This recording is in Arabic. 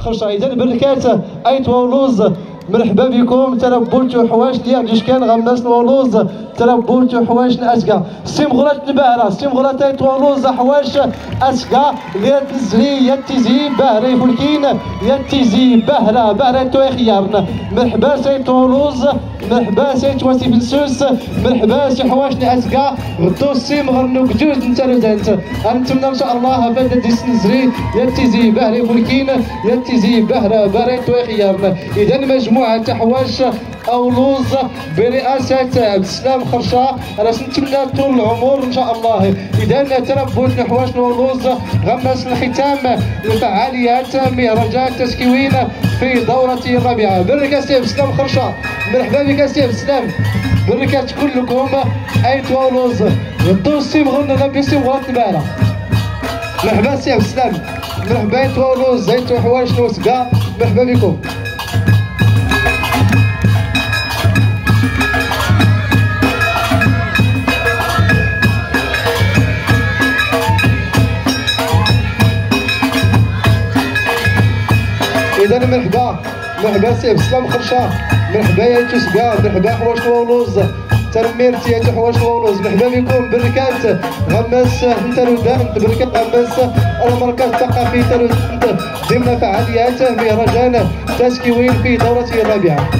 خرشه. اذا بركات ايت ولوز مرحبا بكم. تربولتو حواش ديال ديشكان غماس ولوز تربولتو حواش اسكا سيمغولات البهره سيمغولات ايت ولوز حواش اسكا غير تزري يا تيزي بهري فولكين يا تيزي بهره بهره تو خيارنا. مرحبا سي تولوز مرحبا سي تواسي فلسوس مرحبا سي حواش اسكا غدو السيم غرنوك جوج انت ردانت نتمنى ان شاء الله بدا ديس نزري يا تيزي بهري فولكين يا تيزي بهره بهره تو خيارنا. اذا مجموعه حواش أولوز برئاسة عبد السلام خرشة راس نتمنى طول العمر ان شاء الله. اذا تربوت حواش أولوز غمس الختام لفعاليات مهرجان تسكوين في دورة الرابعة. بركة سي عبد السلام خرشة مرحبا بك سي عبد السلام. بركة كلكم ايت أولوز غدو السيم غنى بسيم غلط البارة. مرحبا سي عبد السلام مرحبا ايت أولوز ايت حواش نوسكا مرحبا بكم. إذا مرحبا سي عبد السلام خرشة مرحبا يا توسكا مرحبا حواش ولوز ترميرتي يا حواش ولوز مرحبا بكم. بركات غماس ترودان بركات غماس المركز الثقافي ترودان ضمن فعاليات مهرجان تسكوين في دورة الرابعة.